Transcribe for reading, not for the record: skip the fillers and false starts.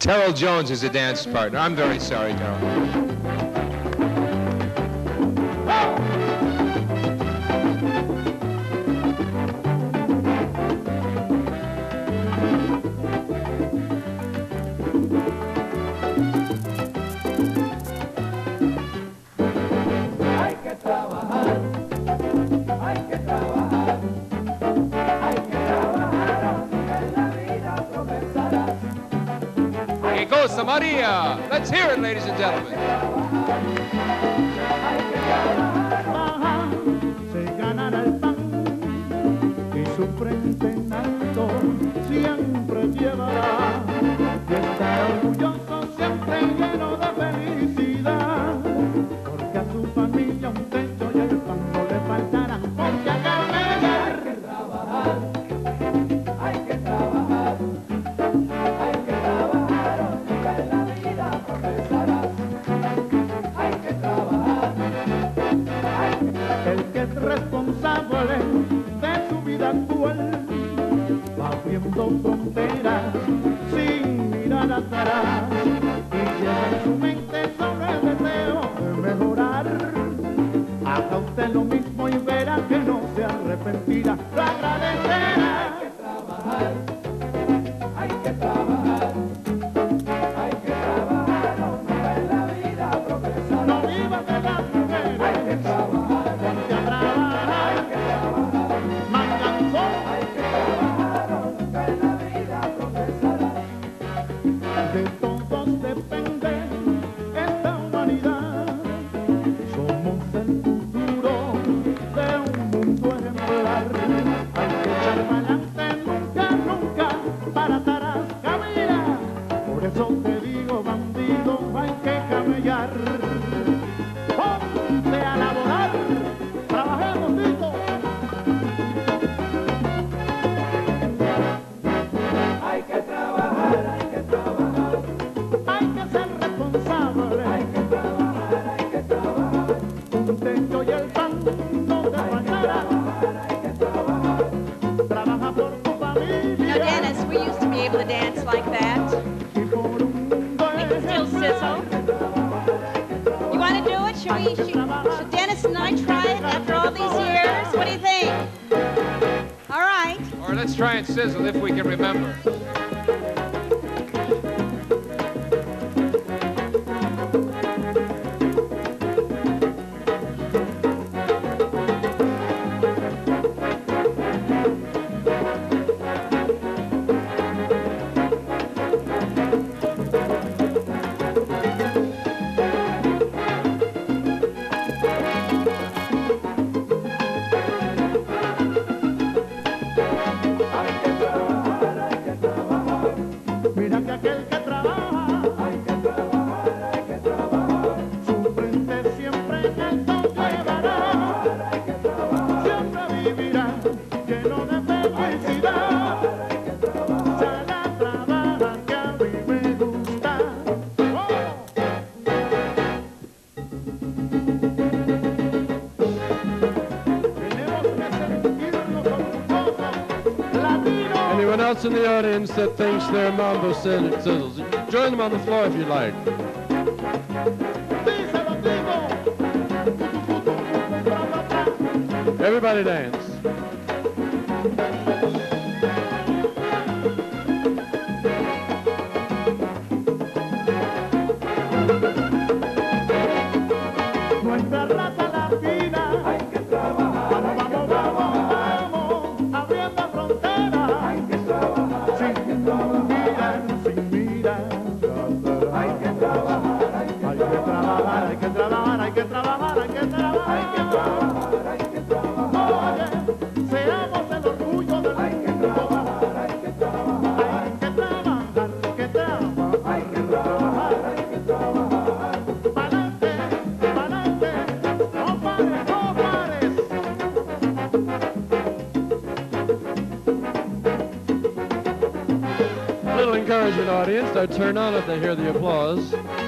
Terrell Jones is a dance partner. I'm very sorry, Terrell. Cosa Maria. Let's hear it, ladies and gentlemen. Se ganará el pan y su frente en alto siempre llevará. Y estará orgulloso, siempre lleno de felicidad. Porque a su familia un techo y el pan no le faltará. Porque a Carmela hay que trabajar, hay que trabajar, hay que trabajar. El que es responsable de su vida actual va abriendo fronteras sin mirar atrás y lleva en su mente solo el deseo de mejorar. Haga usted lo mismo y verá que no se arrepentirá, lo agradecerá. Hay que trabajar, hay que trabajar. No viva de las mujeres, hay que trabajar, ponte a trabajar, hay que trabajar, manganzón, hay que trabajar, nunca en la vida progresará. De todos depende esta humanidad, somos el futuro de un mundo ejemplar. Hay que echar para adelante, nunca, nunca para atrás, camina. Por eso te digo, bandido, hay que camellar. Ponte a laborar, trabajemos, Tito. Hay que trabajar, hay que trabajar. Hay que ser responsable. Hay que trabajar, hay que trabajar. Un techo y el pan no te faltará. Hay que trabajar, trabaja por tu familia. Now, Dennis, we used to be able to dance like that. Y por un mundo We can still sizzle. You want to do it? Should Dennis and I try it after all these years? What do you think? All right. Or let's try and sizzle if we can remember. Mira que aquel que trabaja, hay que trabajar, hay que trabajar. Su frente siempre en alto llevará, hay que trabajar. Siempre vivirá lleno de felicidad. Hay que trabajar, sal a trabajar que a mí me gusta. Tenemos que sentirnos orgullosos, latinos. Anyone else in the audience that thinks their mambo sizzles? Join them on the floor if you like. Everybody dance. Nuestra raza latina, hay que trabajar, vamos, vamos, vamos, abriendo fronteras, hay que trabajar, sin mirar, sin mirar, hay que trabajar, hay que trabajar, hay que trabajar, hay que trabajar, hay que trabajar, hay que trabajar, hay que trabajar, oye, seamos el orgullo del hay que trabajar, hay que trabajar, hay que trabajar, hay que trabajar, hay que trabajar, hay que trabajar, pa'lante, pa'lante, no pares, no pares. A little encouragement, audience. They'll turn on if they hear the applause.